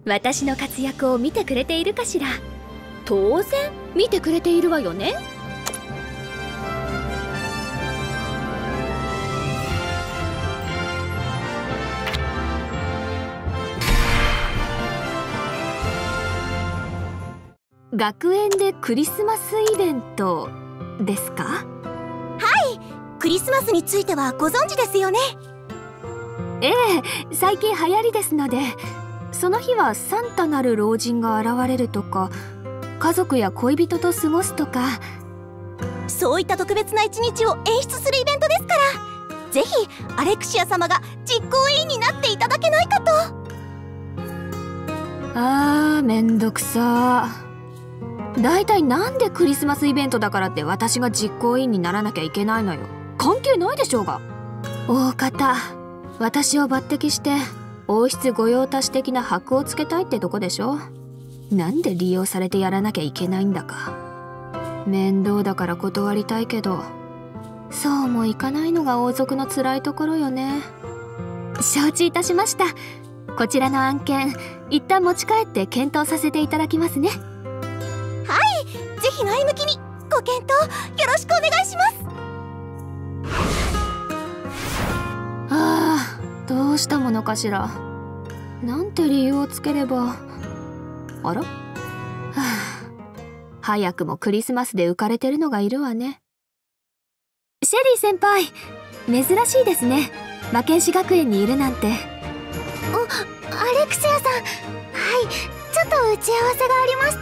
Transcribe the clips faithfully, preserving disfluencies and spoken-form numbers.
私の活躍を見てくれているかしら。当然見てくれているわよね。学園でクリスマスイベントですか？ はい、クリスマスについてはご存知ですよね。 ええ、最近流行りですので、その日はサンタなる老人が現れるとか、家族や恋人と過ごすとか、 そういった特別な一日を演出するイベントですから、ぜひアレクシア様が実行委員になっていただけないかと。 あー、めんどくさー。だいたいなんでクリスマスイベントだからって私が実行委員にならなきゃいけないのよ。関係ないでしょうが。大方私を抜擢して王室御用達的な箔をつけたいってとこでしょ。なんで利用されてやらなきゃいけないんだか。面倒だから断りたいけど、そうもいかないのが王族の辛いところよね。承知いたしました。こちらの案件一旦持ち帰って検討させていただきますね。 はい、ぜひ前向きにご検討よろしくお願いします。 ああ、どうしたものかしら。なんて理由をつければ。あら、はあ、早くもクリスマスで浮かれてるのがいるわね。シェリー先輩、珍しいですね。魔剣士学園にいるなんて。 お、アレクシアさん、はい、ちょっと打ち合わせがありまして。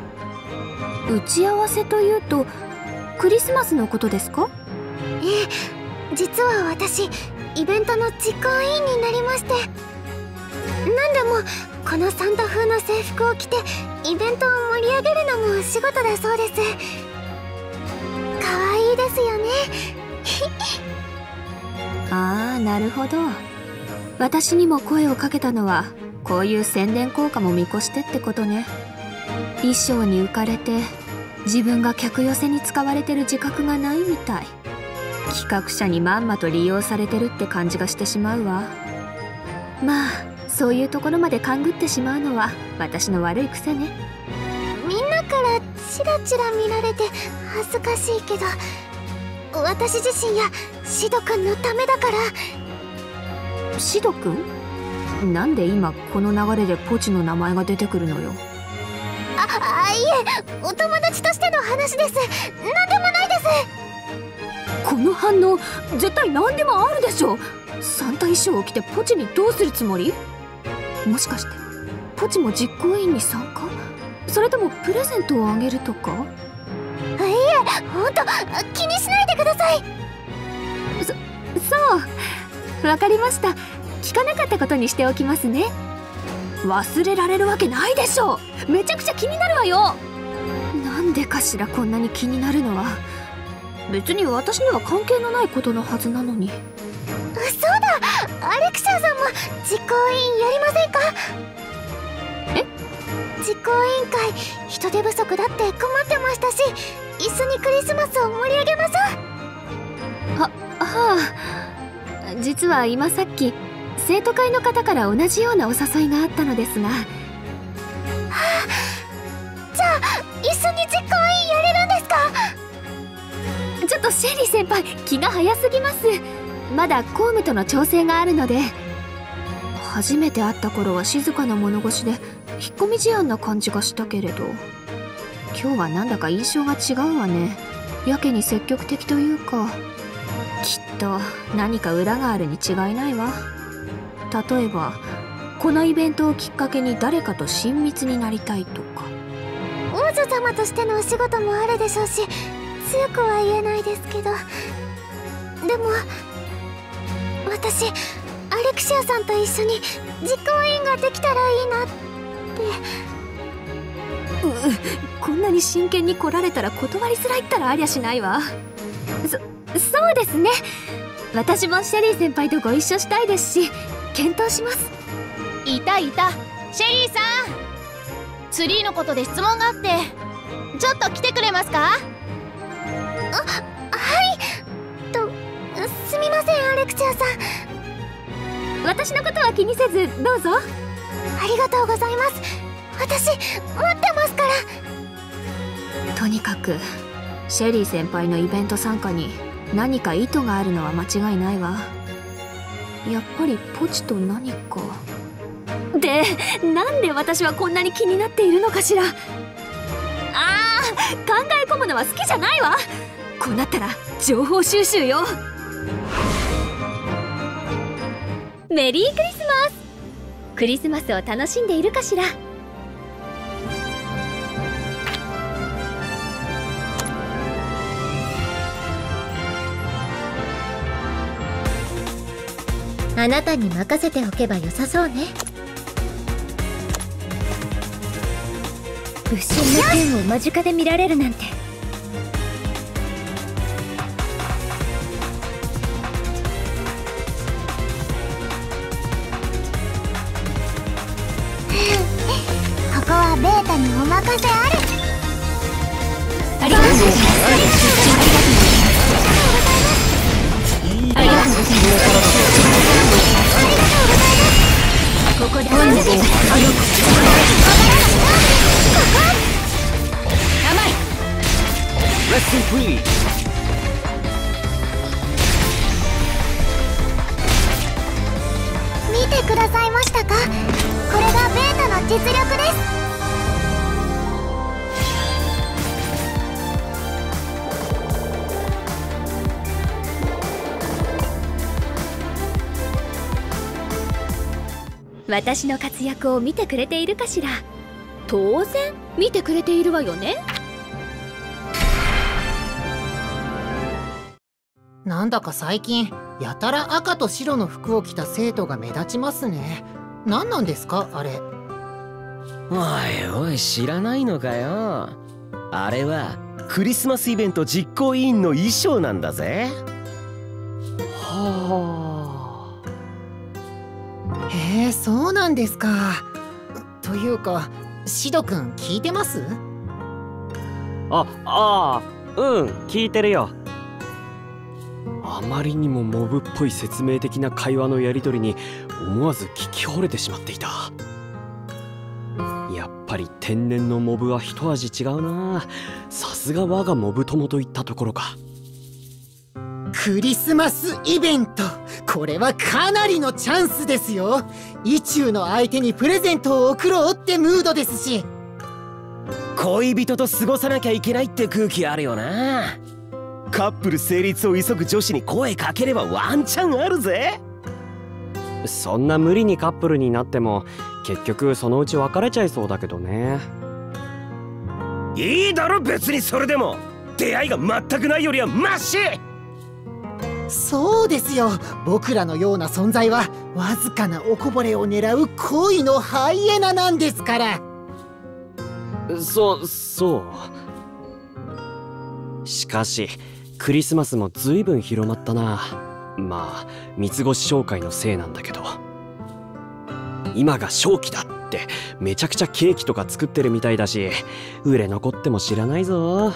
打ち合わせというとクリスマスのことですか？ ええ、実は私イベントの実行委員になりまして、なんでもこのサンタ風の制服を着てイベントを盛り上げるのも仕事だそうです。可愛いですよね。 ああ、なるほど。私にも声をかけたのはこういう宣伝効果も見越してってことね。衣装に浮かれて自分が客寄せに使われてる自覚がないみたい。企画者にまんまと利用されてるって感じがしてしまうわ。まあそういうところまで勘ぐってしまうのは私の悪い癖ね。 みんなからチラチラ見られて恥ずかしいけど、私自身やシド君のためだから。 シド君？なんで今この流れでポチの名前が出てくるのよ。 あ、あ、いえ、お友達としての話です。何でもないです。 この反応絶対何でもあるでしょ。サンタ衣装を着てポチにどうするつもり？もしかしてポチも実行委員に参加？それともプレゼントをあげるとか？ いえ、ほんと気にしないでください。 そ、そう、わかりました。聞かなかったことにしておきますね。忘れられるわけないでしょ。めちゃくちゃ気になるわよ。なんでかしらこんなに気になるのは。別に私には関係のないことのはずなのに。 そうだ、アレクシアさんも実行委員やりませんか？ え？ 実行委員会人手不足だって困ってましたし、一緒にクリスマスを盛り上げましょう。 は、はあ、実は今さっき生徒会の方から同じようなお誘いがあったのですが。はあ、じゃあ一緒に実行委員やれるんですか？ ちょっとシェリー先輩、気が早すぎます。まだ公務との調整があるので。初めて会った頃は静かな物腰で引っ込み思案な感じがしたけれど、今日はなんだか印象が違うわね。やけに積極的というか、きっと何か裏があるに違いないわ。例えばこのイベントをきっかけに誰かと親密になりたいとか。 王女様としてのお仕事もあるでしょうし、強くは言えないですけど、でも私アレクシアさんと一緒に実行委員ができたらいいなって。 う、こんなに真剣に来られたら断りづらいったらありゃしないわ。そ、そうですね。私もシェリー先輩とご一緒したいですし、検討します。 いたいた、シェリーさん、ツリーのことで質問があって、ちょっと来てくれますか？ あ、はいと、すみませんアレクチアさん。 私のことは気にせずどうぞ。 はありがとうございます。私待ってますから。 とにかくシェリー先輩のイベント参加に何か意図があるのは間違いないわ。やっぱりポチと何かで、なんで私はこんなに気になっているのかしら。あー、考え込むのは好きじゃないわ。こうなったら情報収集よ。メリークリスマス。クリスマスを楽しんでいるかしら。 あなたに任せておけばよさそうね。 不審な剣を間近で見られるなんて。 ここはベータにお任せあれ。 ありがとうございます。ありがとうございます。ありがとうございます。ここで甘い。 レッスンフリー。 見てくださいましたか。これがベータの実力です。 私の活躍を見てくれているかしら。当然見てくれているわよね。 なんだか最近やたら赤と白の服を着た生徒が目立ちますね。何なんですかあれ。 おいおい、知らないのかよ。あれはクリスマスイベント実行委員の衣装なんだぜ。 はあ。へえ、そうなんですか。というかシドくん聞いてます？ あ、ああ、うん、聞いてるよ。あまりにもモブっぽい説明的な会話のやり取りに思わず聞き惚れてしまっていた。やっぱり天然のモブは一味違うな。さすが我がモブ友といったところか。 クリスマスイベント、これはかなりのチャンスですよ。意中の相手にプレゼントを贈ろうってムードですし、 恋人と過ごさなきゃいけないって空気あるよな。カップル成立を急ぐ女子に声かければワンチャンあるぜ。 そんな無理にカップルになっても結局そのうち別れちゃいそうだけどね。 いいだろ別にそれでも。出会いが全くないよりはマシ。 そうですよ。僕らのような存在はわずかなおこぼれを狙う恋のハイエナなんですから。 そ、そう。しかしクリスマスもずいぶん広まったな。まあ三つ星商会のせいなんだけど、今が正気だってめちゃくちゃケーキとか作ってるみたいだし、売れ残っても知らないぞ。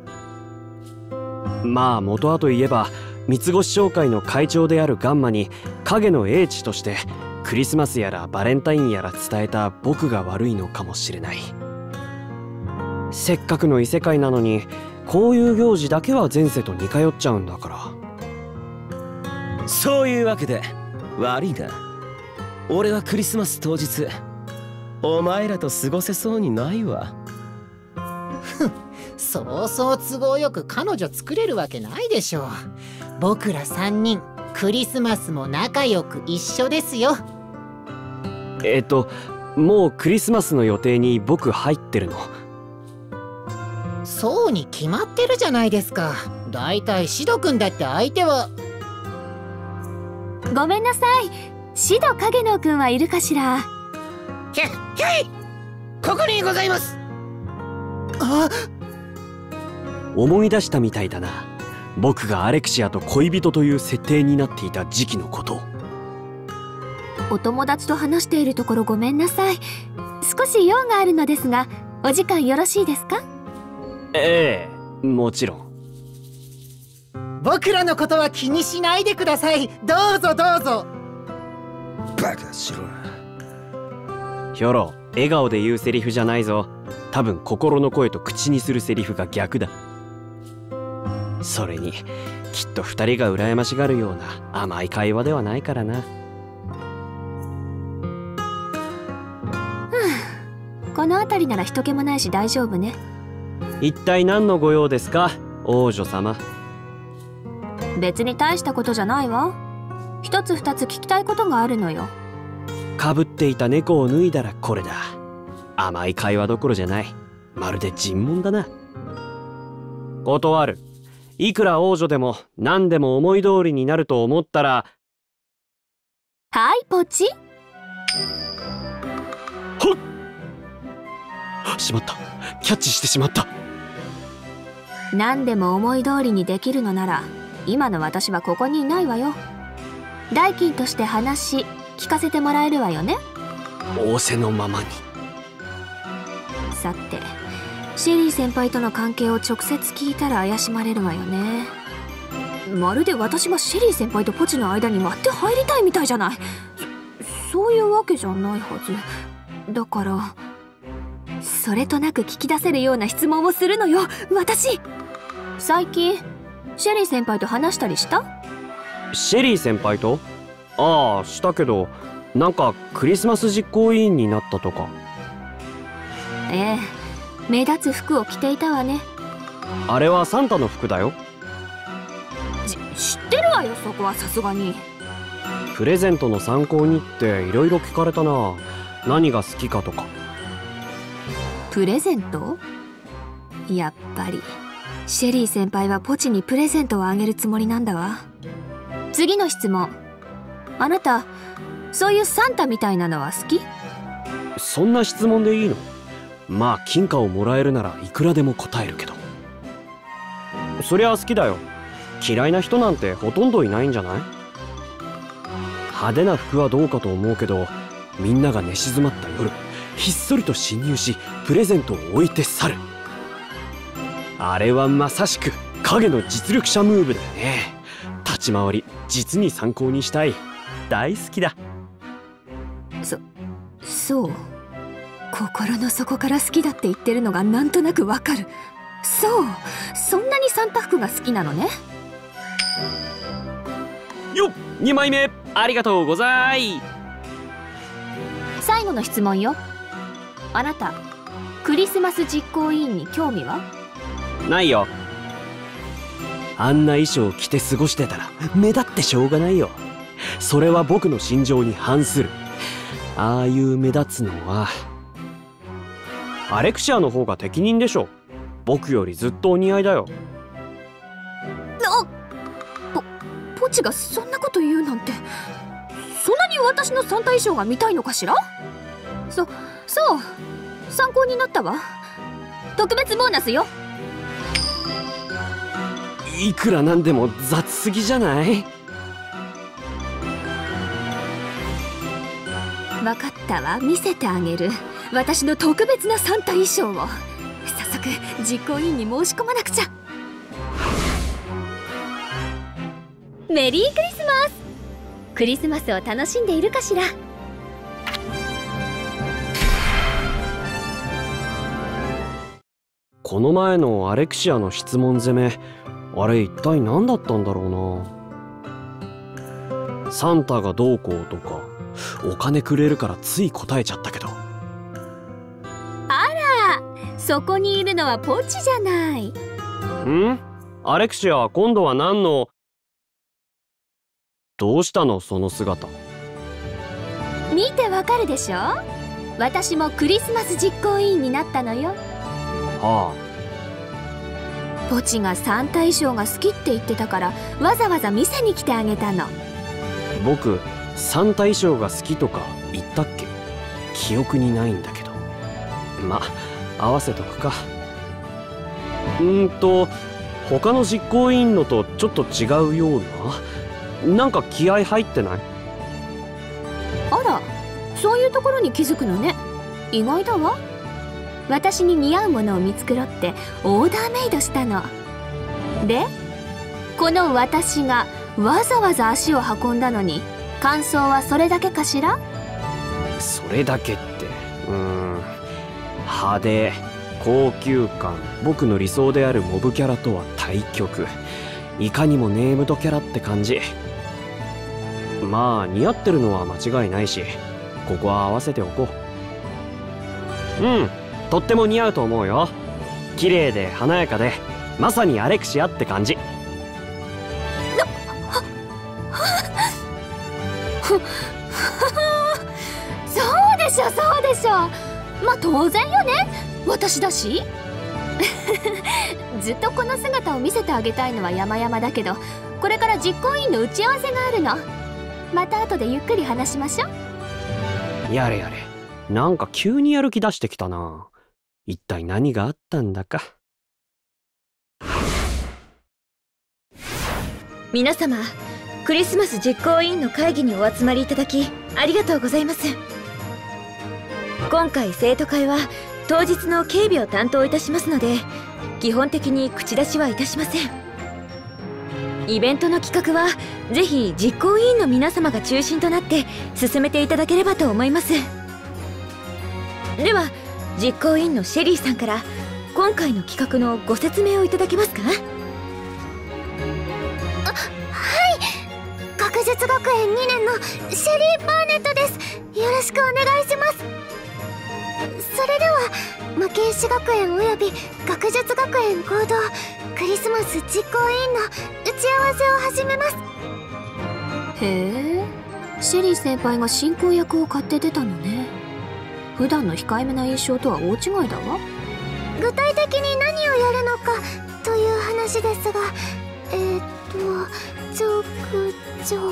まあ元はといえば三つ星商会の会長であるガンマに影の英知としてクリスマスやらバレンタインやら伝えた僕が悪いのかもしれない。せっかくの異世界なのにこういう行事だけは前世と似通っちゃうんだから。 そういうわけで悪いな。俺はクリスマス当日お前らと過ごせそうにないわ。 そうそう都合よく彼女作れるわけないでしょう。僕らさんにんクリスマスも仲良く一緒ですよ。 えっともうクリスマスの予定に僕入ってるの？ そうに決まってるじゃないですか。だいたいシドくんだって相手は。 ごめんなさい、シド影野くんはいるかしら。 ひゃひゃい、ここにございます。あ、 思い出したみたいだな。僕がアレクシアと恋人という設定になっていた時期のこと。 お友達と話しているところごめんなさい。少し用があるのですがお時間よろしいですか？ ええ、もちろん。 僕らのことは気にしないでください。どうぞどうぞ。 バカしろ。 ヒョロ、笑顔で言うセリフじゃないぞ。多分心の声と口にするセリフが逆だ。それにきっと二人が羨ましがるような甘い会話ではないからな。 この辺りなら人気もないし大丈夫ね。 一体何のご用ですか、王女様。 別に大したことじゃないわ。一つ二つ聞きたいことがあるのよ。 かぶっていた猫を脱いだらこれだ。甘い会話どころじゃない。まるで尋問だな。断る。いくら王女でも何でも思い通りになると思ったら。 はいポチ。 ほっ、しまった。キャッチしてしまった。 何でも思い通りにできるのなら今の私はここにいないわよ。代金として話聞かせてもらえるわよね。 仰せのままに。 さてシェリー先輩との関係を直接聞いたら怪しまれるわよね。まるで私がシェリー先輩とポチの間に割って入りたいみたいじゃない。そ、そういうわけじゃないはずだから、それとなく聞き出せるような質問をするのよ私。最近シェリー先輩と話したりした？ シェリー先輩と？ああ、したけど、なんかクリスマス実行委員になったとか。 ええ、目立つ服を着ていたわね。 あれはサンタの服だよ。 じ知ってるわよ、そこはさすがに。 プレゼントの参考にっていろいろ聞かれたな。何が好きかとか。 プレゼント？やっぱりシェリー先輩はポチにプレゼントをあげるつもりなんだわ。次の質問。あなたそういうサンタみたいなのは好き？ そんな質問でいいの？まあ金貨をもらえるならいくらでも答えるけど。そりゃ好きだよ。嫌いな人なんてほとんどいないんじゃない？派手な服はどうかと思うけど、みんなが寝静まった夜ひっそりと侵入しプレゼントを置いて去る。あれはまさしく影の実力者ムーブだよね。立ち回り実に参考にしたい。大好きだ。 そそう心の底から好きだって言ってるのがなんとなくわかる。そうそんなにサンタ服が好きなのね。 よっ、にまいめありがとうござい。 最後の質問よ。あなたクリスマス実行委員に興味は？ ないよ。あんな衣装を着て過ごしてたら目立ってしょうがないよ。それは僕の心情に反する。ああいう目立つのはアレクシアの方が適任でしょ。僕よりずっとお似合いだよ。 あポポチがそんなこと言うなんて。そんなに私のサンタ衣装が見たいのかしら？そそう参考になったわ。特別ボーナスよ。 いくらなんでも雑すぎじゃない？ 分かったわ、見せてあげる。私の特別なサンタ衣装を。早速実行委員に申し込まなくちゃ。メリークリスマス。クリスマスを楽しんでいるかしら？ この前のアレクシアの質問攻め、あれ一体何だったんだろうな。サンタがどうこうとかお金くれるからつい答えちゃったけど。 あら、そこにいるのはポチじゃない。 ん？アレクシア、今度は何の…どうしたのその姿。 見てわかるでしょ？私もクリスマス実行委員になったのよ。 はあ。ポチがサンタ衣装が好きって言ってたからわざわざ見せに来てあげたの。 僕サンタ衣装が好きとか言ったっけ？記憶にないんだけど。ま、合わせとくか。うーんと他の実行委員のとちょっと違うような。なんか気合入ってない？ あら、そういうところに気づくのね。意外だわ。私に似合うものを見繕ってオーダーメイドしたので、この私がわざわざ足を運んだのに感想はそれだけかしら？ それだけってうーん、派手、高級感、僕の理想であるモブキャラとは対極。いかにもネームドキャラって感じ。まあ似合ってるのは間違いないし、ここは合わせておこう。うん、とっても似合うと思うよ。綺麗で華やかで、まさにアレクシアって感じ。 そうでしょそうでしょ。まあ当然よね、私だし。ずっとこの姿を見せてあげたいのは山々だけど、これから実行委員の打ち合わせがあるの。また後でゆっくり話しましょう。 やれやれ、なんか急にやる気出してきたな。一体何があったんだか。 皆様、クリスマス実行委員の会議にお集まりいただきありがとうございます。今回生徒会は当日の警備を担当いたしますので、基本的に口出しはいたしません。イベントの企画はぜひ実行委員の皆様が中心となって進めていただければと思います。では実行委員のシェリーさんから今回の企画のご説明をいただけますか？ あ、はい、学術学園にねんのシェリー・バーネットです。よろしくお願いします。それでは魔剣士学園および学術学園合同クリスマス実行委員の打ち合わせを始めます。 へえ、シェリー先輩が進行役を買って出たのね。普段の控えめな印象とは大違いだわ。 具体的に何をやるのかという話ですが、えー、っとちょくちょく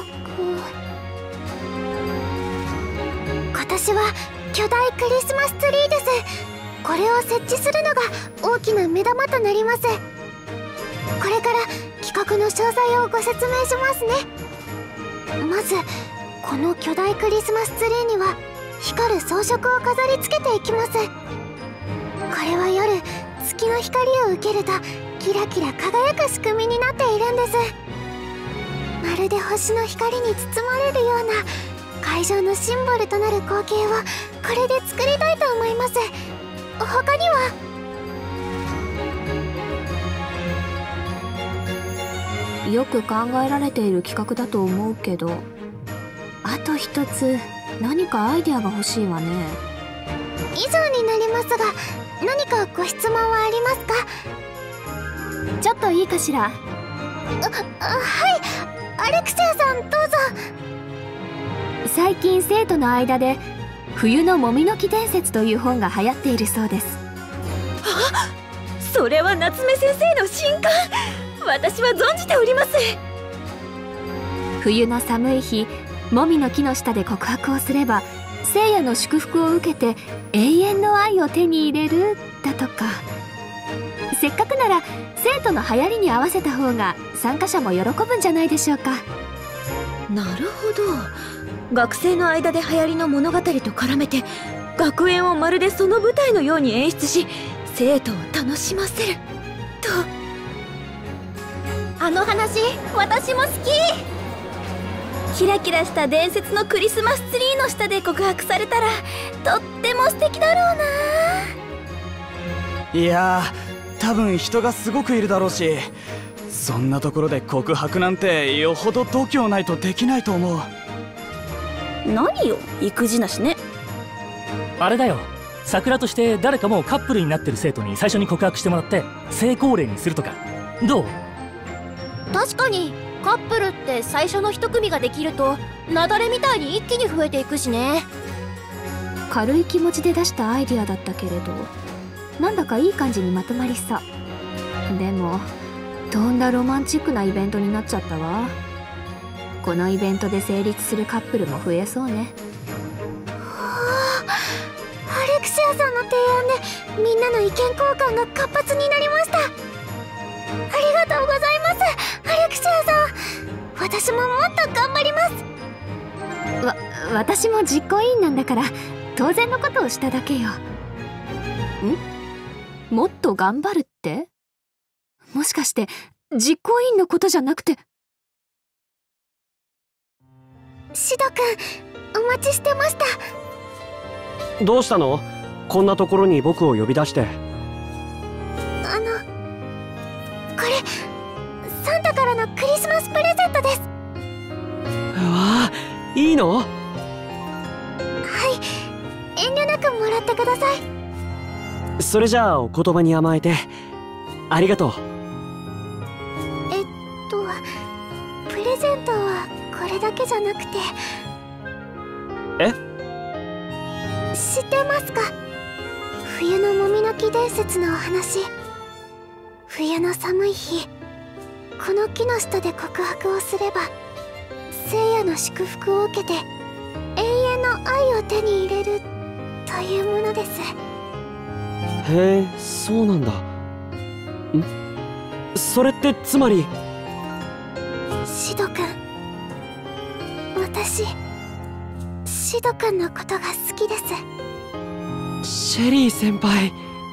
今年は巨大クリスマスツリーです。これを設置するのが大きな目玉となります。これから企画の詳細をご説明しますね。まずこの巨大クリスマスツリーには光る装飾を飾り付けていきます。これは夜月の光を受けるとキラキラ輝く仕組みになっているんです。まるで星の光に包まれるような会場のシンボルとなる光景をこれで作りたいと思います。他にはよく考えられている企画だと思うけど、あと一つ何かアイデアが欲しいわね。 以上になりますが、何かご質問はありますか？ ちょっといいかしら。 あ、あ、はい、アレクシアさんどうぞ。 最近生徒の間で冬のもみの木伝説という本が流行っているそうです。 あ、それは夏目先生の新刊。私は存じております。 冬の寒い日、もみの木の下で告白をすれば聖夜の祝福を受けて永遠の愛を手に入れるだとか。せっかくなら生徒の流行りに合わせた方が参加者も喜ぶんじゃないでしょうか。 なるほど、学生の間で流行りの物語と絡めて学園をまるでその舞台のように演出し生徒を楽しませると。 あの話私も好き。 キラキラした伝説のクリスマスツリーの下で告白されたらとっても素敵だろうな。 いやー、多分人がすごくいるだろうし、そんなところで告白なんてよほど度胸ないとできないと思う。 何よ、育児なしね。 あれだよ、桜として誰かもうカップルになってる生徒に最初に告白してもらって成功例にするとかどう？ 確かにカップルって最初の一組ができると雪崩みたいに一気に増えていくしね。 軽い気持ちで出したアイディアだったけれど、なんだかいい感じにまとまりさ。でもとんだロマンチックなイベントになっちゃったわ。このイベントで成立するカップルも増えそうね。 はあ、アレクシアさんの提案でみんなの意見交換が活発になりました。ありがとうございます、アレクシアさん。私ももっと頑張ります。 わ、私も実行委員なんだから当然のことをしただけよ。ん？もっと頑張るって？もしかして実行委員のことじゃなくて。 シドくん、お待ちしてました。 どうしたの？こんなところに僕を呼び出して。 あのこれサンタからのクリスマスプレゼントです。 うわあ、いいの？ はい、遠慮なくもらってください。 それじゃあお言葉に甘えてありがとう。 えっとプレゼントはこれだけじゃなくて。 え？ 知ってますか？冬のもみの木伝説のお話。冬の寒い日、この木の下で告白をすれば聖夜の祝福を受けて永遠の愛を手に入れるというものです。 へえ、そうなんだ。ん？それってつまり。 シド君、私シド君のことが好きです。 シェリー先輩。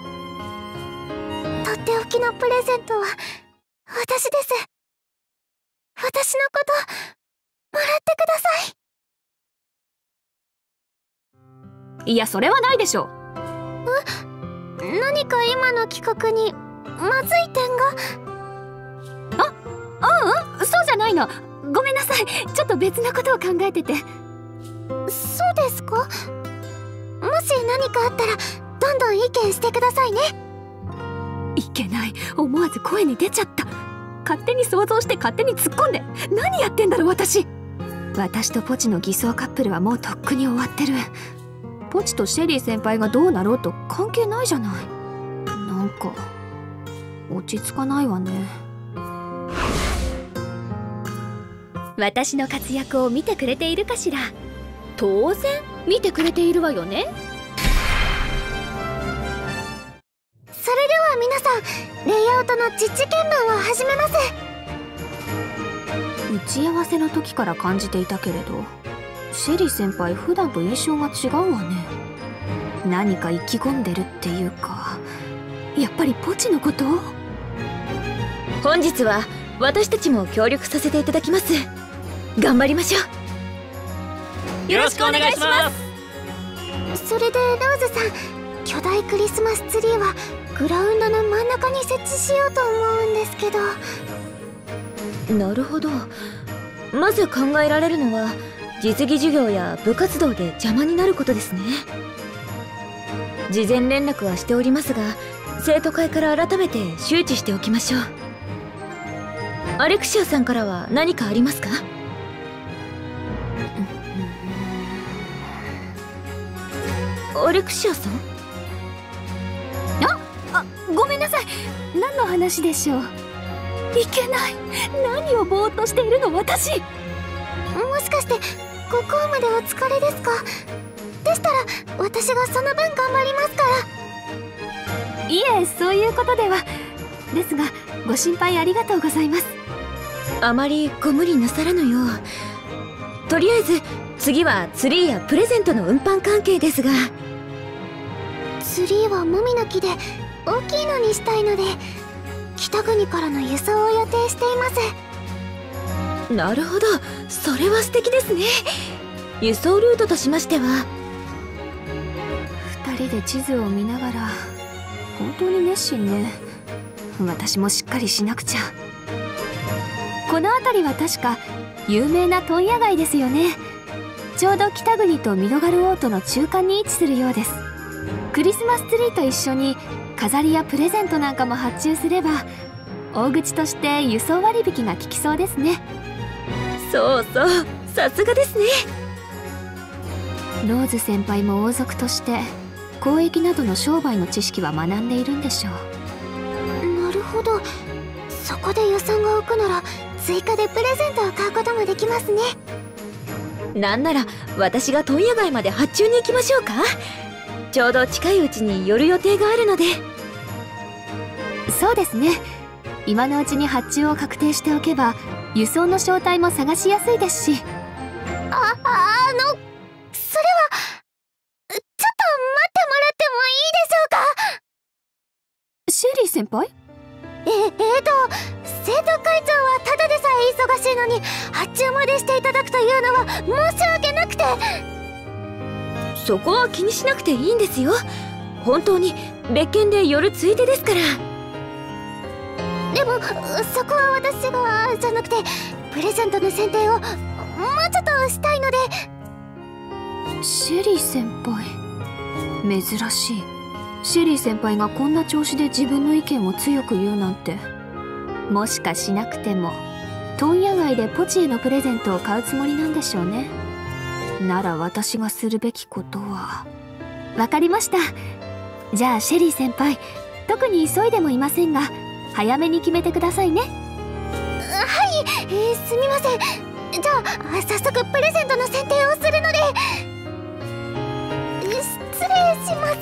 とっておきのプレゼントは私です。私のこともらってください。いや、それはないでしょ。 え？何か今の企画にまずい点が？ あ、ああ、そうじゃないの。ごめんなさい。ちょっと別なことを考えてて。 そうですか？もし何かあったらどんどん意見してくださいね。 いけない。思わず声に出ちゃった。勝手に想像して勝手に突っ込んで。何やってんだろう私。私とポチの偽装カップルはもうとっくに終わってる。ポチとシェリー先輩がどうなろうと関係ないじゃない。なんか落ち着かないわね。私の活躍を見てくれているかしら。当然見てくれているわよね。 それでは皆さん、レイアウトの実地検問を始めます。 打ち合わせの時から感じていたけれど、シェリー先輩普段と印象が違うわね。何か意気込んでるっていうか、やっぱりポチのこと？ 本日は私たちも協力させていただきます。頑張りましょう。よろしくお願いします。 それでローズさん、巨大クリスマスツリーはグラウンドの真ん中に設置しようと思うんですけど。 なるほど。まず考えられるのは実技授業や部活動で邪魔になることですね。事前連絡はしておりますが、生徒会から改めて周知しておきましょう。アレクシアさんからは何かありますか？アレクシアさん？ あ、あ、ごめんなさい。何の話でしょう。いけない。何をぼーっとしているの私。 もしかしてご公務でお疲れですか？でしたら私がその分頑張りますから。 いえ、そういうことでは。ですがご心配ありがとうございます。 あまりご無理なさらぬよう。とりあえず次はツリーやプレゼントの運搬関係ですが。 ツリーはもみの木で大きいのにしたいので、北国からの輸送を予定しています。 なるほど、それは素敵ですね。輸送ルートとしましては。 二人で地図を見ながら本当に熱心ね。私もしっかりしなくちゃ。この辺りは確か有名な問屋街ですよね。ちょうど北国とミドガルオートの中間に位置するようです。クリスマスツリーと一緒に飾りやプレゼントなんかも発注すれば、大口として輸送割引が効きそうですね。 そうそう、さすがですね。 ローズ先輩も王族として交易などの商売の知識は学んでいるんでしょう。なるほど。そこで予算が浮くなら追加でプレゼントを買うこともできますね。 なんなら私が問屋街まで発注に行きましょうか。ちょうど近いうちに寄る予定があるので。 そうですね。今のうちに発注を確定しておけば輸送の正体も探しやすいですし。 あ、あのそれはちょっと待ってもらってもいいでしょうか。 シェリー先輩？ え、えーと生徒会長はただでさえ忙しいのに発注までしていただくというのは申し訳なくて。 そこは気にしなくていいんですよ。本当に別件で寄るついでですから。 でもそこは私がじゃなくて、プレゼントの選定をもうちょっとしたいので。 シェリー先輩、珍しい。シェリー先輩がこんな調子で自分の意見を強く言うなんて。もしかしなくても問屋街でポチへのプレゼントを買うつもりなんでしょうね。なら私がするべきことは。わかりました。じゃあシェリー先輩、特に急いでもいませんが早めに決めてくださいね。はい、 えー、すみません。じゃあ早速プレゼントの選定をするので。失礼します。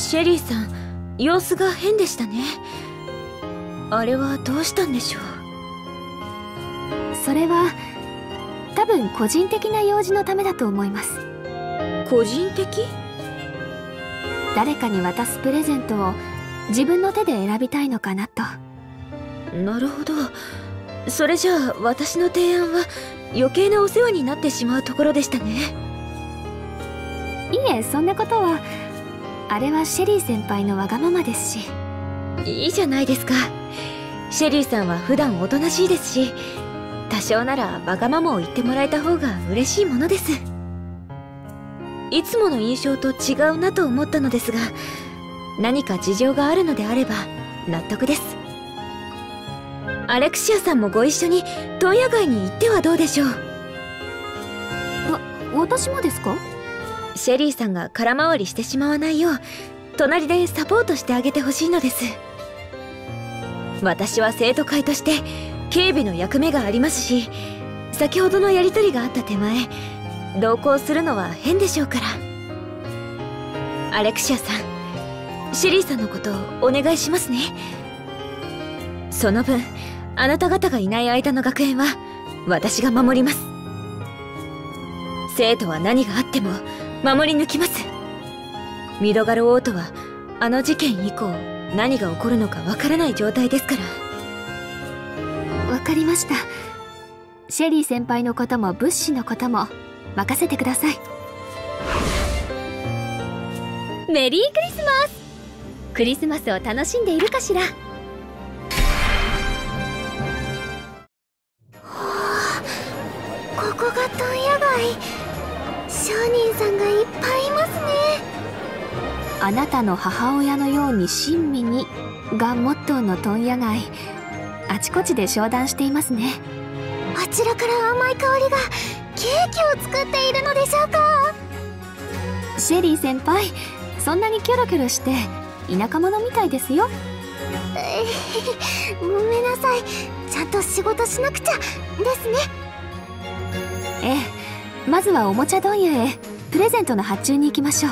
シェリーさん、様子が変でしたね。あれはどうしたんでしょう。 それは多分個人的な用事のためだと思います。 個人的？ 誰かに渡すプレゼントを自分の手で選びたいのかなと。 なるほど。それじゃあ私の提案は余計なお世話になってしまうところでしたね。 いえ、そんなことは。あれはシェリー先輩のわがままですし。 いいじゃないですか。シェリーさんは普段おとなしいですし、多少ならわがままを言ってもらえた方が嬉しいものです。いつもの印象と違うなと思ったのですが、何か事情があるのであれば納得です。アレクシアさんもご一緒に問屋街に行ってはどうでしょう。 わ、私もですか？ シェリーさんが空回りしてしまわないよう隣でサポートしてあげてほしいのです。私は生徒会として警備の役目がありますし、先ほどのやり取りがあった手前同行するのは変でしょうから。アレクシアさん、シェリーさんのことをお願いしますね。その分あなた方がいない間の学園は私が守ります。生徒は何があっても守り抜きます。ミドガル王都はあの事件以降何が起こるのかわからない状態ですから。 わかりました。シェリー先輩のことも物資のことも任せてください。 メリークリスマス。クリスマスを楽しんでいるかしら。 ここが問屋街。商人さんがいっぱいいますね。 あなたの母親のように親身にがモットーの問屋街、あちこちで商談していますね。 あちらから甘い香りが。ケーキを作っているのでしょうか。 シェリー先輩、そんなにキョロキョロして田舎者みたいですよ。 えー、ごめんなさい。ちゃんと仕事しなくちゃですね。 ええ、まずはおもちゃ問屋へプレゼントの発注に行きましょう。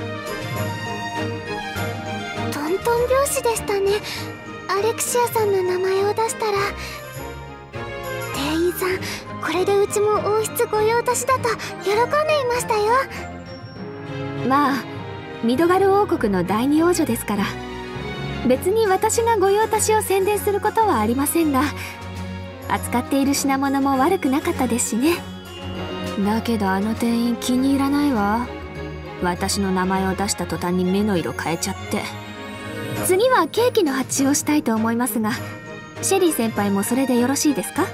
トントン拍子でしたね。アレクシアさんの名前を出したら。店員さん、これでうちも王室御用達だと喜んでいましたよ。 まあミドガル王国の第二王女ですから、別に私が御用達を宣伝することはありませんが、扱っている品物も悪くなかったですしね。だけどあの店員気に入らないわ。私の名前を出した途端に目の色変えちゃって。次はケーキの発注をしたいと思いますが、シェリー先輩もそれでよろしいですか？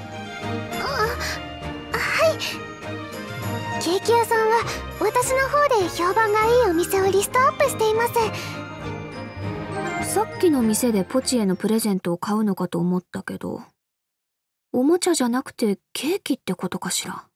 ケーキ屋さんは私の方で評判がいいお店をリストアップしています。 さっきの店でポチへのプレゼントを買うのかと思ったけど、おもちゃじゃなくてケーキってことかしら。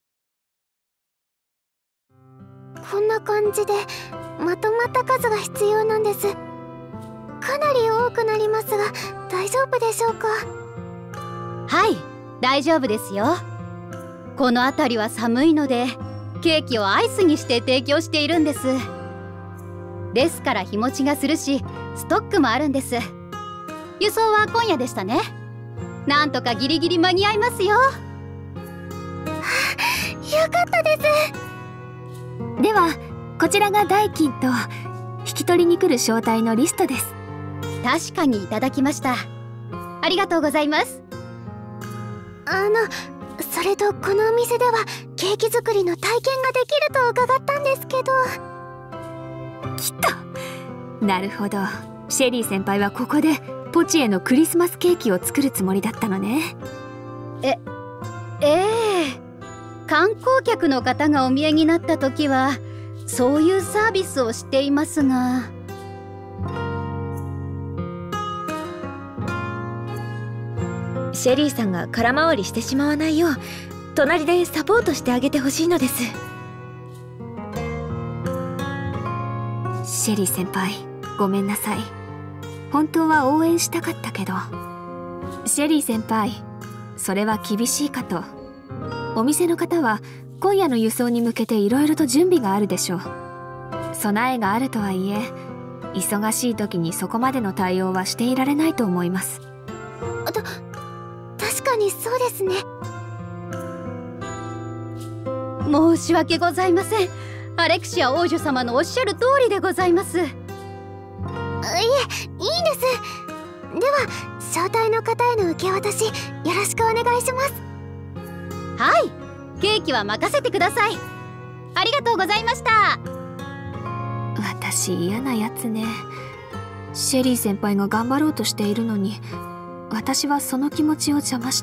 こんな感じでまとまった数が必要なんです。かなり多くなりますが大丈夫でしょうか？ はい、大丈夫ですよ。この辺りは寒いのでケーキをアイスにして提供しているんです。ですから日持ちがするし、ストックもあるんです。輸送は今夜でしたね。なんとかギリギリ間に合いますよ。はあ、よかったです。 ではこちらが代金と引き取りに来る招待のリストです。 確かにいただきました。ありがとうございます。 あの、そそれとこのお店ではケーキ作りの体験ができると伺ったんですけど。 きっと。なるほど、シェリー先輩はここでポチエのクリスマスケーキを作るつもりだったのね。 えええ観光客の方がお見えになった時はそういうサービスをしていますが。 シェリーさんが空回りしてしまわないよう隣でサポートしてあげてほしいのです。 シェリー先輩、ごめんなさい。本当は応援したかったけど。シェリー先輩、それは厳しいかと。お店の方は今夜の輸送に向けていろいろと準備があるでしょう。備えがあるとはいえ、忙しい時にそこまでの対応はしていられないと思います。 た確かにそうですね。 申し訳ございません。アレクシア王女様のおっしゃる通りでございます。いえ、いいんです。 では招待の方への受け渡しよろしくお願いします。 はい、ケーキは任せてください。ありがとうございました。 私嫌なやつね。シェリー先輩が頑張ろうとしているのに、私はその気持ちを邪魔して。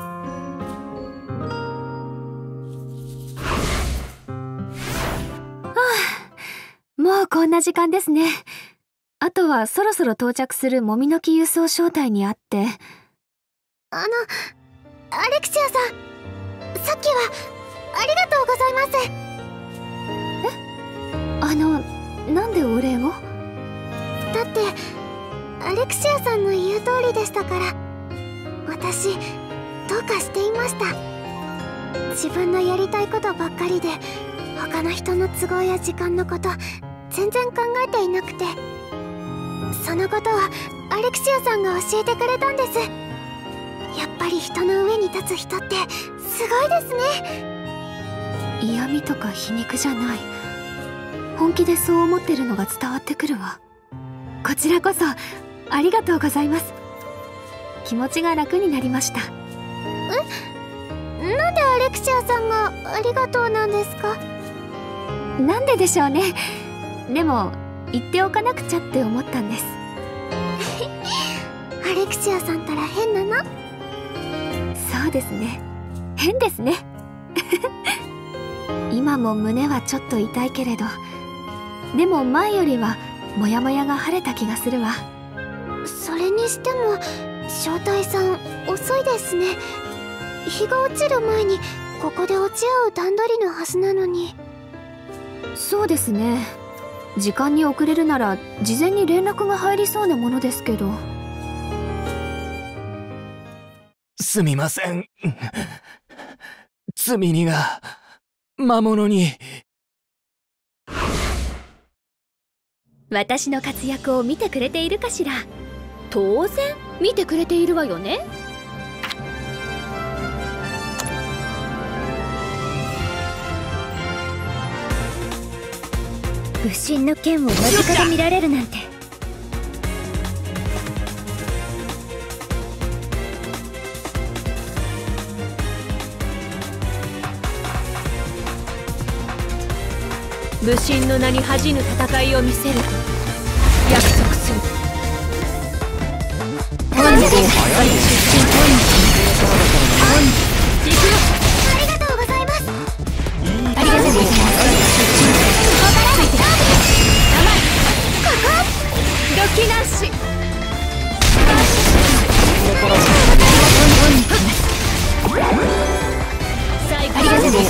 もうこんな時間ですね。あとはそろそろ到着するもみの木輸送招待に会って。 あのアレクシアさん、さっきはありがとうございます。 え、あのなんでお礼を？ だってアレクシアさんの言う通りでしたから。私どうかしていました。自分のやりたいことばっかりで他の人の都合や時間のこと全然考えていなくて、そのことはアレクシアさんが教えてくれたんです。やっぱり人の上に立つ人ってすごいですね。 嫌味とか皮肉じゃない。本気でそう思ってるのが伝わってくるわ。こちらこそありがとうございます。気持ちが楽になりました。 え、なんでアレクシアさんがありがとうなんですか？ なんででしょうね。でも言っておかなくちゃって思ったんです。 アレクシアさんったら変なの？ そうですね、変ですね。今も胸はちょっと痛いけれど、でも前よりはモヤモヤが晴れた気がするわ。 それにしても招待さん遅いですね。日が落ちる前にここで落ち合う段取りのはずなのに。 そうですね、時間に遅れるなら事前に連絡が入りそうなものですけど。 すみません。積み荷が魔物に。 私の活躍を見てくれているかしら。当然見てくれているわよね。 不審の剣を間近で見られるなんて。武神の名に恥じぬ戦いを見せると約束する。本日の出身ポイント。 ありがとうございます。 ありがとうございます。 ドキなし。 最後ありがとうございます。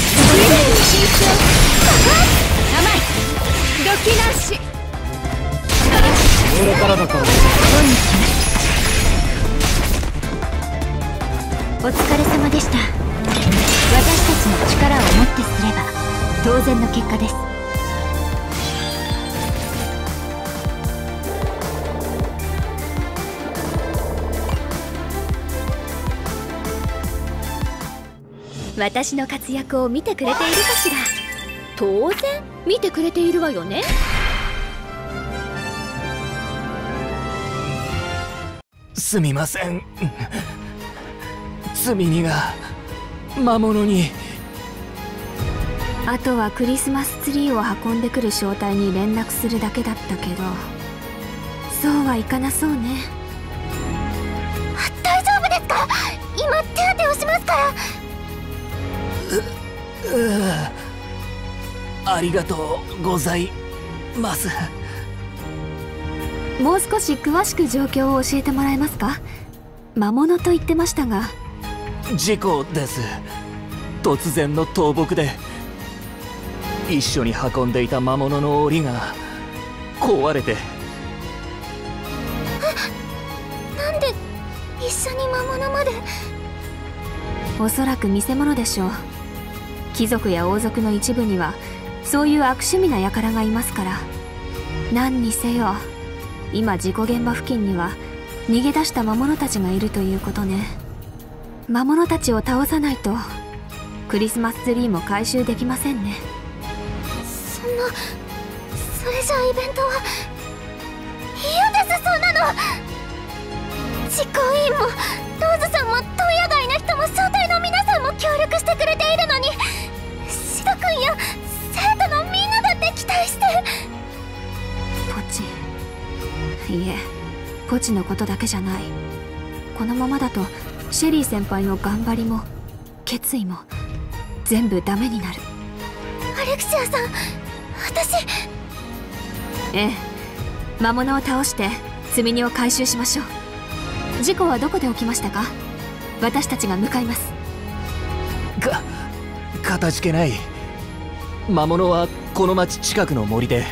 甘いドキなし。 これからだから。 お疲れ様でした。私たちの力をもってすれば当然の結果です。 私の活躍を見てくれているかしら。当然見てくれているわよね。 すみません。積み荷が魔物に。 あとはクリスマスツリーを運んでくる招待に連絡するだけだったけど、そうはいかなそうね。 大丈夫ですか？今手当てをしますから。 う、うう、ありがとうございます。 もう少し詳しく状況を教えてもらえますか？魔物と言ってましたが。 事故です。突然の倒木で一緒に運んでいた魔物の檻が壊れて。 え、なんで一緒に魔物まで？ おそらく見せ物でしょう。貴族や王族の一部にはそういう悪趣味な輩がいますから。何にせよ今事故現場付近には逃げ出した魔物たちがいるということね。魔物たちを倒さないとクリスマスツリーも回収できませんね。 そんな、それじゃイベントは嫌です。そんなの。実行委員もローズさんも問屋街の人も招待の皆さんも協力してくれているのに、シド君や生徒のみんなだって期待して。 ポチ、いえ、ポチのことだけじゃない。このままだとシェリー先輩の頑張りも決意も全部ダメになる。 アレクシアさん、私。 ええ、魔物を倒して積み荷を回収しましょう。事故はどこで起きましたか？私たちが向かいます。 か、かたじけない。魔物はこの町近くの森で。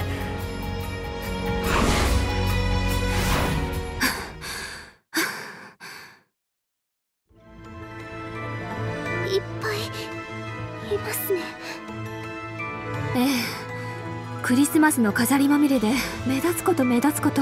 いっぱいいますね。 ええ、クリスマスの飾りまみれで目立つこと目立つこと。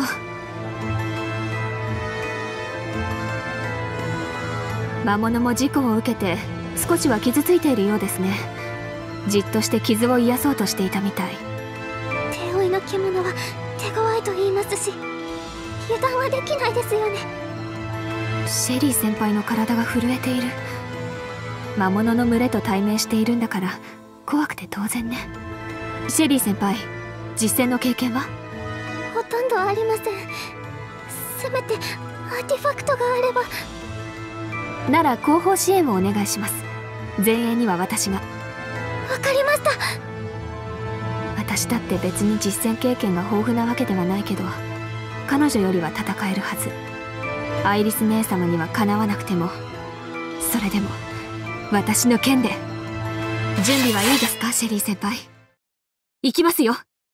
魔物も事故を受けて少しは傷ついているようですね。じっとして傷を癒そうとしていたみたい。 手負いの獣は手強いと言いますし、油断はできないですよね。 シェリー先輩の体が震えている。魔物の群れと対面しているんだから怖くて当然ね。シェリー先輩、実戦の経験は？ ほとんどありません。せめてアーティファクトがあれば。 なら後方支援をお願いします。前衛には私が。 わかりました。 私だって別に実戦経験が豊富なわけではないけど、彼女よりは戦えるはず。アイリス姉様にはかなわなくても、それでも私の剣で。準備はいいですか、シェリー先輩。行きますよ。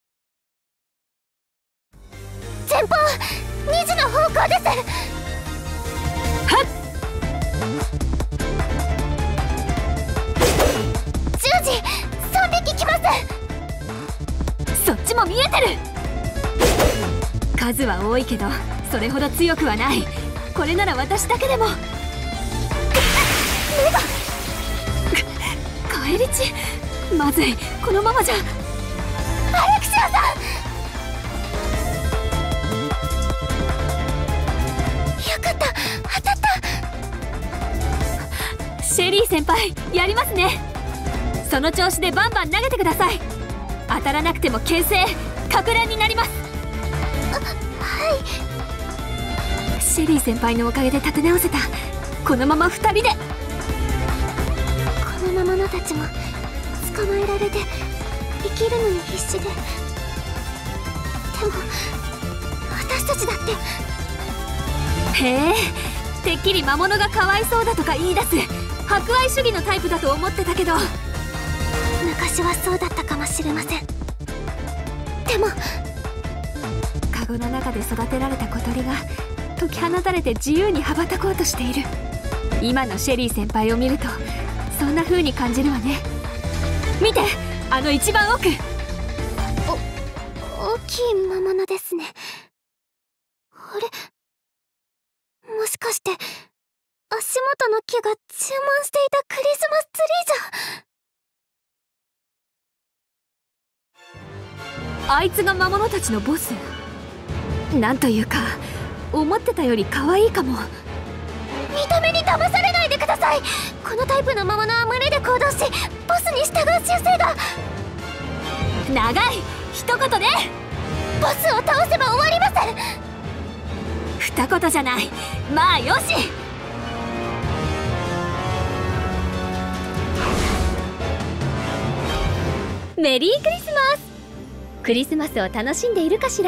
前方にじの方向です。 はっ、 じゅうじさんびき来ます。 そっちも見えてる。数は多いけどそれほど強くはない。これなら私だけでも。 目が返り血。まずい、このままじゃ。 アレクシアさん、よかった、当たった。 シェリー先輩、やりますね。その調子でバンバン投げてください。当たらなくても牽制、か乱になります。 はい。 シェリー先輩のおかげで立て直せた。このままふたりで。 この魔物たちも捕まえられて生きるのに必死で。でも私たちだって。 へえ、てっきり魔物がかわいそうだとか言い出す博愛主義のタイプだと思ってたけど。 昔はそうだったかもしれません。でもカゴの中で育てられた小鳥が解き放たれて自由に羽ばたこうとしている。今のシェリー先輩を見るとそんな風に感じるわね。見て、あの一番奥。 お大きい魔物ですね。あれ、もしかして足元の木が注文していたクリスマスツリーじゃ。 あいつが魔物たちのボス。なんというか思ってたより可愛いかも。 見た目に騙されないでください。このタイプの魔物は群れで行動しボスに従う習性が。 長い一言でボスを倒せば終わります。 二言じゃない。まあよし。 メリークリスマス。クリスマスを楽しんでいるかしら。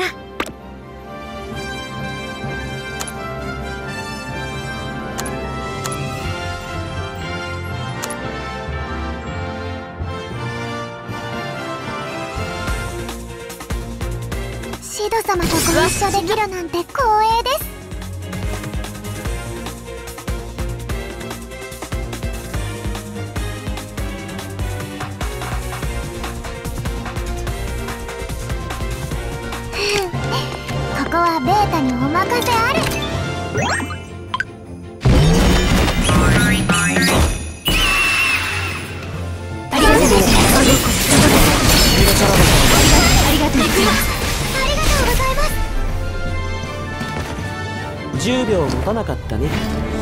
シド様とご一緒できるなんて光栄です。ここはベータにお任せあれ。 ありがとうございます。ありがとうございます。 ありがとうございます。 じゅうびょう持たなかったね。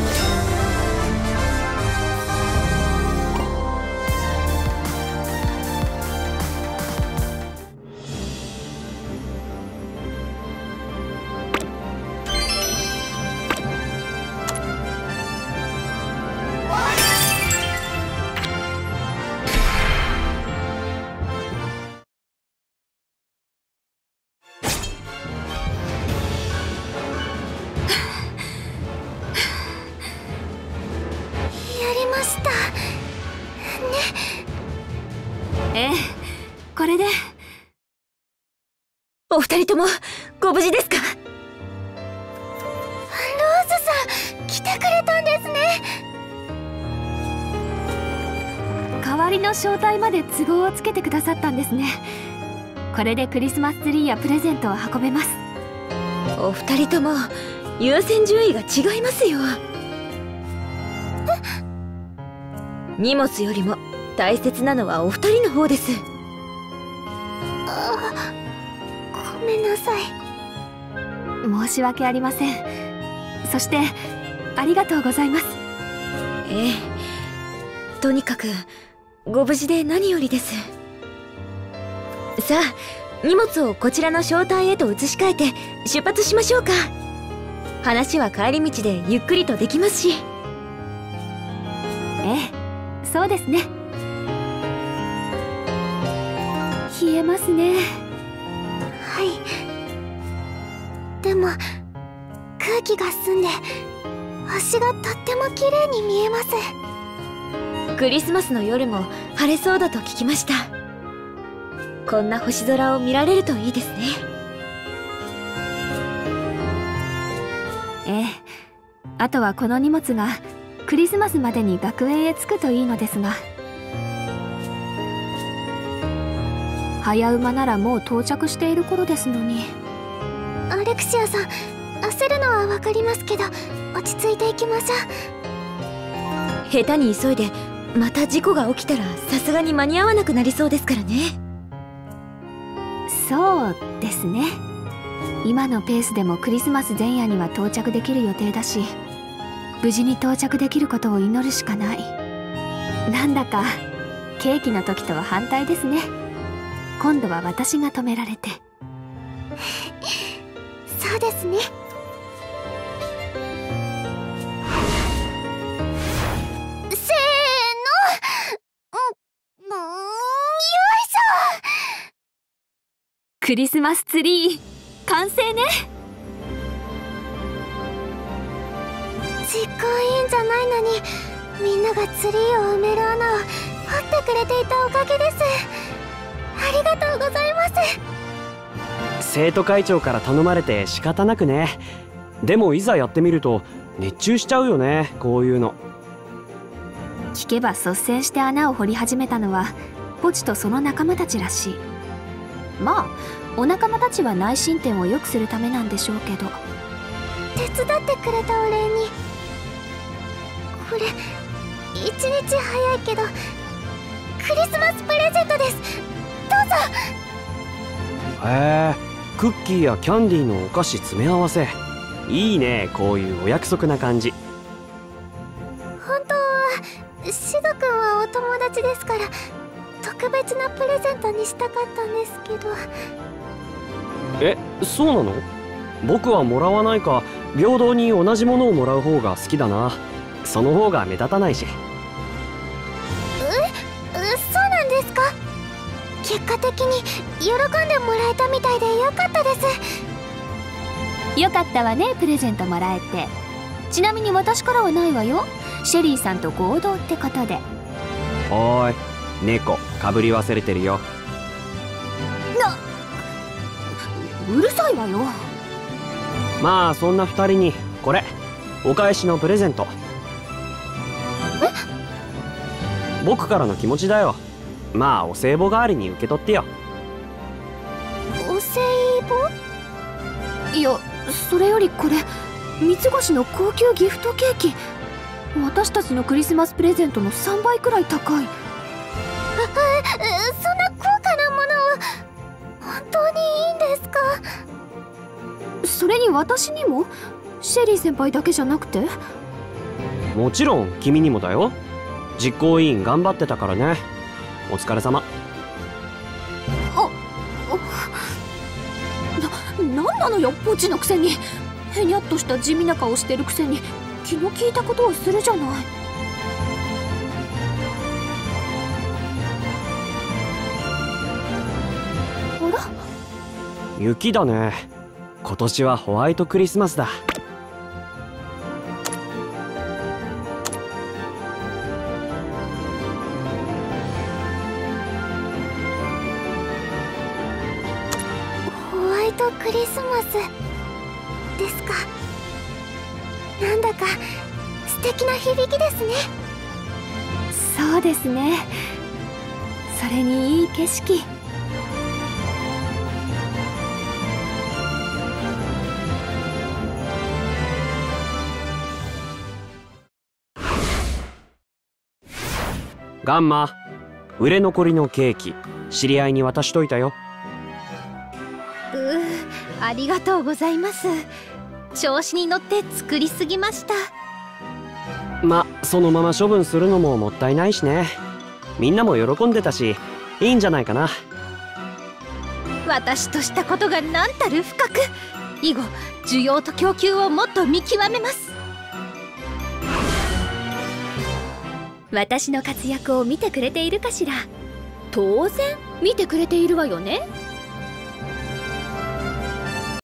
これで。 お二人ともご無事ですか？ローズさん来てくれたんですね。 代わりの招待まで都合をつけてくださったんですね。これでクリスマスツリーやプレゼントを運べます。 お二人とも優先順位が違いますよ。荷物よりも大切なのはお二人の方です。 ごめんなさい。 申し訳ありません。そしてありがとうございます。 ええ、とにかくご無事で何よりです。さあ、荷物をこちらの招待へと移し替えて出発しましょうか。話は帰り道でゆっくりとできますし。 ええ、そうですね。冷えますね。 はい。でも空気が澄んで星がとっても綺麗に見えます。 クリスマスの夜も晴れそうだと聞きました。こんな星空を見られるといいですね。 ええ、あとはこの荷物がクリスマスまでに学園へ着くといいのですが。早馬ならもう到着している頃ですのに。 アレクシアさん、焦るのはわかりますけど落ち着いていきましょう。下手に急いでまた事故が起きたらさすがに間に合わなくなりそうですからね。 そうですね。今のペースでもクリスマス前夜には到着できる予定だし、無事に到着できることを祈るしかない。なんだかケーキの時とは反対ですね。今度は私が止められて。 そうですね。せーの、うん、よいしょ。 クリスマスツリー完成ね。 実行委員じゃないのにみんながツリーを埋める穴を掘ってくれていたおかげです。ありがとうございます。 生徒会長から頼まれて仕方なくね。でもいざやってみると熱中しちゃうよね、こういうの。 聞けば率先して穴を掘り始めたのはポチとその仲間たちらしい。まあお仲間たちは内申点を良くするためなんでしょうけど。 手伝ってくれたお礼にこれ一日早いけどクリスマスプレゼントです。どうぞ。 へえ、クッキーやキャンディーのお菓子詰め合わせ。いいね、こういうお約束な感じ。 ですから特別なプレゼントにしたかったんですけど。 え、そうなの？僕はもらわないか平等に同じものをもらう方が好きだな。その方が目立たないし。 え、そうなんですか？結果的に喜んでもらえたみたいでよかったです。 よかったわね、プレゼントもらえて。ちなみに私からはないわよ。シェリーさんと合同ってことで。 おーい、猫かぶり忘れてるよ。 な、うるさいわよ。 まあそんな二人にこれお返しのプレゼント。僕からの気持ちだよ。まあお歳暮代わりに受け取ってよ。 お歳暮？ いや、それよりこれ三つ星の高級ギフトケーキ。私たちのクリスマスプレゼントのさんばいくらい高い。あ、 そんな高価なものは本当にいいんですか？ それに私にも？シェリー先輩だけじゃなくて？ もちろん君にもだよ。実行委員頑張ってたからね。お疲れ様。 あ、な、なんなのよ、ポチのくせに。へにゃっとした地味な顔してるくせに気の利いたことをするじゃない。あら？ 雪だね。今年はホワイトクリスマスだ。 ホワイトクリスマスですか。なんだか素敵な響きですね。 そうですね。それにいい景色。 ガンマ、売れ残りのケーキ知り合いに渡しといたよ。 うー、ありがとうございます。調子に乗って作りすぎました。 ま、そのまま処分するのももったいないしね。みんなも喜んでたしいいんじゃないかな。 私としたことが何たる深く。以後需要と供給をもっと見極めます。 私の活躍を見てくれているかしら。当然見てくれているわよね。